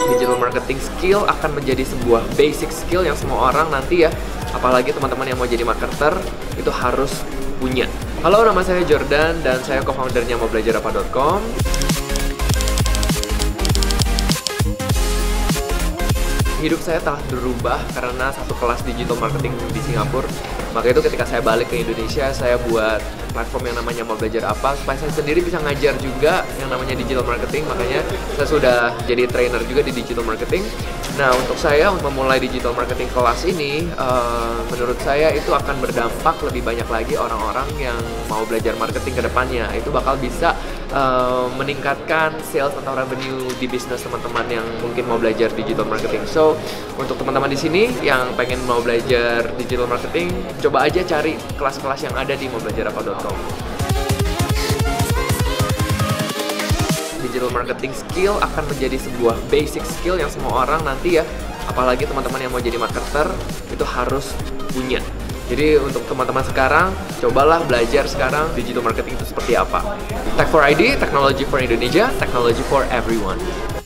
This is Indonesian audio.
Digital marketing skill akan menjadi sebuah basic skill yang semua orang nanti ya, apalagi teman-teman yang mau jadi marketer, itu harus punya. Halo, nama saya Jordan dan saya co-foundernya maubelajarapa.com. Hidup saya telah berubah karena satu kelas digital marketing di Singapura. Maka itu ketika saya balik ke Indonesia, saya buat platform yang namanya Mau Belajar Apa, supaya saya sendiri bisa ngajar juga yang namanya digital marketing. Makanya saya sudah jadi trainer juga di digital marketing. Nah, untuk saya untuk memulai digital marketing kelas ini, menurut saya itu akan berdampak lebih banyak lagi orang-orang yang mau belajar marketing ke depannya. Itu bakal bisa meningkatkan sales atau revenue di bisnis teman-teman yang mungkin mau belajar digital marketing. So, untuk teman-teman di sini yang pengen mau belajar digital marketing, coba aja cari kelas-kelas yang ada di maubelajarapa.com. Digital marketing skill akan menjadi sebuah basic skill yang semua orang nanti ya, apalagi teman-teman yang mau jadi marketer, itu harus punya. Jadi untuk teman-teman sekarang, cobalah belajar sekarang digital marketing itu seperti apa. Tech for ID, Technology for Indonesia, Technology for everyone.